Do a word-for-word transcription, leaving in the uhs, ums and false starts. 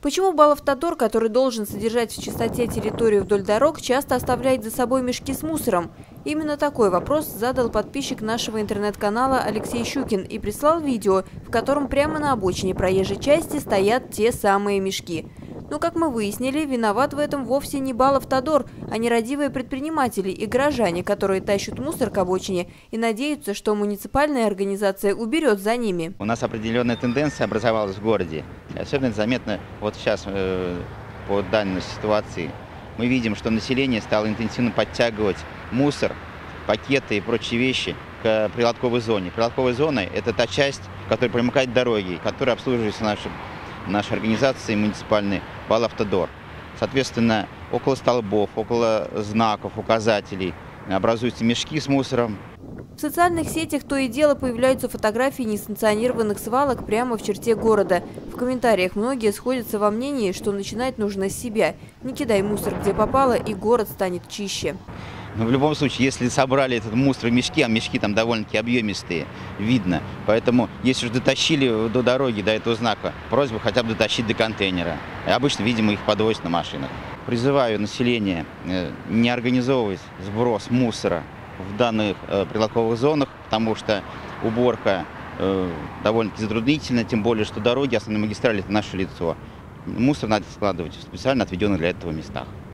Почему Балавтодор, который должен содержать в чистоте территорию вдоль дорог, часто оставляет за собой мешки с мусором? Именно такой вопрос задал подписчик нашего интернет-канала Алексей Щукин и прислал видео, в котором прямо на обочине проезжей части стоят те самые мешки. Но, как мы выяснили, виноват в этом вовсе не Балавтодор, а нерадивые предприниматели и горожане, которые тащат мусор к обочине и надеются, что муниципальная организация уберет за ними. У нас определенная тенденция образовалась в городе. Особенно заметно вот сейчас э, по данной ситуации. Мы видим, что население стало интенсивно подтягивать мусор, пакеты и прочие вещи к прилотковой зоне. Прилотковая зона – это та часть, которая примыкает к дороге, которая обслуживается нашей, нашей организацией муниципальной Балавтодор. Соответственно, около столбов, около знаков, указателей образуются мешки с мусором. В социальных сетях то и дело появляются фотографии несанкционированных свалок прямо в черте города. В комментариях многие сходятся во мнении, что начинать нужно с себя. Не кидай мусор где попало, и город станет чище. Но в любом случае, если собрали этот мусор в мешки, а мешки там довольно-таки объемистые, видно. Поэтому, если уже дотащили до дороги, до этого знака, просьба хотя бы дотащить до контейнера. И обычно, видимо, их подвозят на машинах. Призываю население не организовывать сброс мусора в данных э, прилотковых зонах, потому что уборка э, довольно-таки затруднительна, тем более, что дороги, основные магистрали – это наше лицо. Мусор надо складывать в специально отведенных для этого местах.